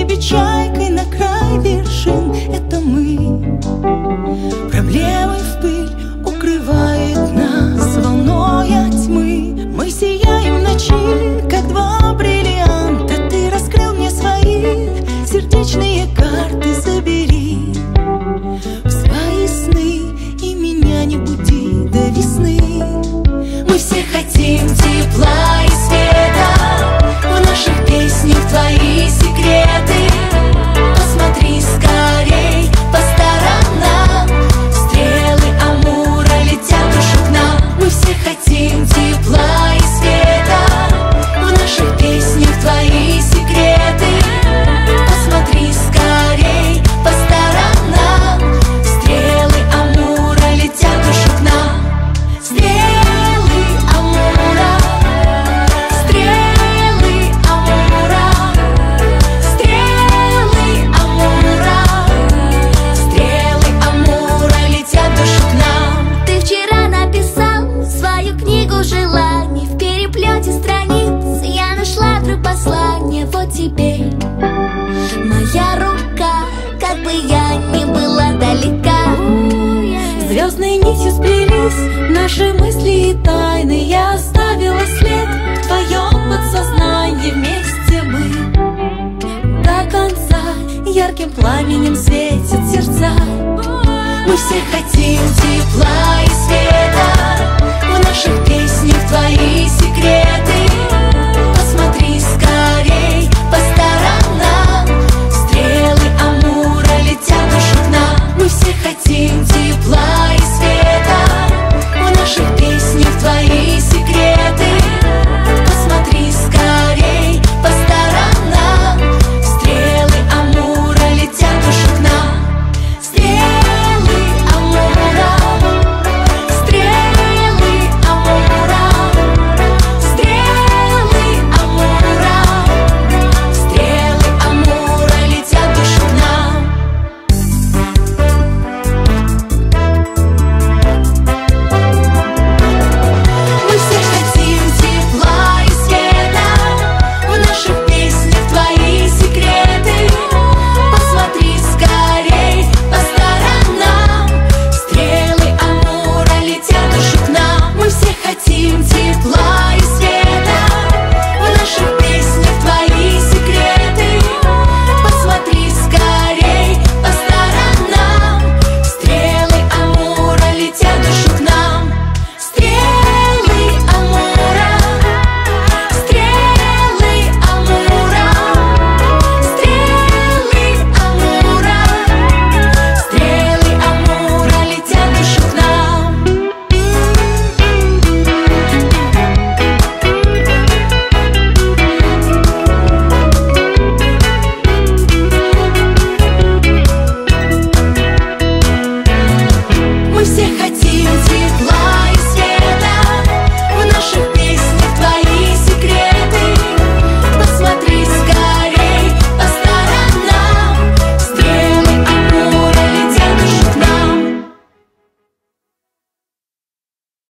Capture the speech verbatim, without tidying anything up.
небе чайкой на край вершин. Это мы. Проблемы в пыль укрывает нас волной от тьмы. Мы сияем в ночи, как два бриллианта. Ты раскрыл мне свои сердечные карты. Забери в свои сны и меня не буди до весны. Мы все хотим тепла и света, в наших песнях твои секреты. Посмотри скорей по сторонам, стрелы Амура летят душу к нам. Мы все хотим тепла и света, в наших песнях твои секреты. Посмотри скорей по сторонам, стрелы Амура летят душу к нам. Стрелы Амура, стрелы Амура, стрелы Амура, стрелы Амура летят душу к нам. Ты вчера написал свою книгу желаний. В переплете страниц я нашла твое послание. Вот теперь моя рука, как бы я ни была далека. Звездной нитью сплелись наши мысли и тайны. Я оставила след в твоем подсознании. Вместе мы до конца ярким пламенем светят сердца. Мы все хотим тепла и света, в наших песнях твои секреты. Посмотри скорей по сторонам, стрелы Амура летят душу к нам. Мы все хотим